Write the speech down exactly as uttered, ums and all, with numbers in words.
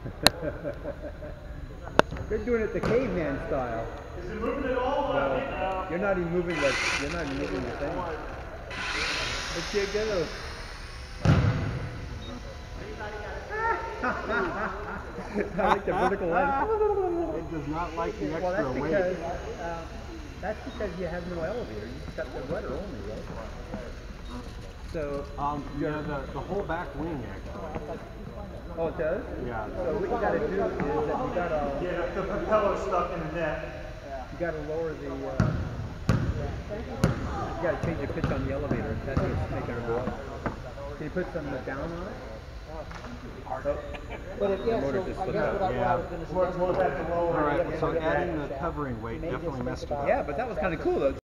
You're doing it the caveman style. Is it moving at all? No, you're not even moving the. You're not even moving the thing. Let's get go. I like the vertical line. It does not like the extra well, that's weight. because, uh, that's because you have no elevator. You just got the rudder only, right? So, um, yeah, the, the whole back wing actually. Oh, it does? Yeah. So what you got to do is that you got to yeah, the propeller stuck in the net. You got to lower the. Uh, you got to change the pitch on the elevator. That's what's making it go up. Can you put some down on it? Oh. But if, yeah, The motor so just I slipped guess out. what I, what I was going to suggest. We'll have to lower All it. right, so adding the covering weight Maybe definitely just messed it think up. about- Yeah, but that was kind of cool though.